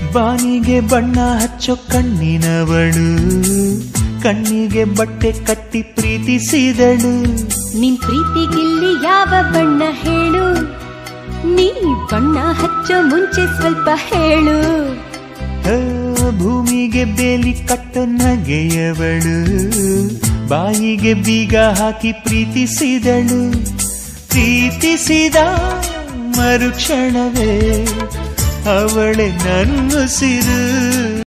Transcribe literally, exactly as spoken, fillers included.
ಬಾನಿಗೆ ಬಣ್ಣ ಹಚ್ಚೋ ಕಣ್ಣಿನವಳು, ಕಣ್ಣಿಗೆ ಬಟ್ಟೆ ಕಟ್ಟಿ ಪ್ರೀತಿಸಿದಳು. ನಿನ್ ಪ್ರೀತಿಗಿಲ್ಲಿ ಯಾವ ಬಣ್ಣ ಹೇಳು, ನೀ ಬಣ್ಣ ಹಚ್ಚೋ ಮುಂಚೆ ಸ್ವಲ್ಪ ಹೇಳು. ಭೂಮಿಗೆ ಬೇಲಿ ಕಟ್ಟೋ ನಗೆಯವಳು, ಬಾಯಿಗೆ ಬೀಗ ಹಾಕಿ ಪ್ರೀತಿಸಿದಳು. ಪ್ರೀತಿಸಿದ ಮರುಕ್ಷಣವೇ ಅವಳೆ ನನ್ನುಸಿರು.